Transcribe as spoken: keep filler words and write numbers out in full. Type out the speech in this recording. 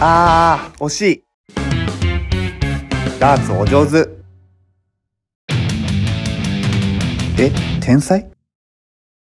あー、惜しい。ダーツお上手。え、天才？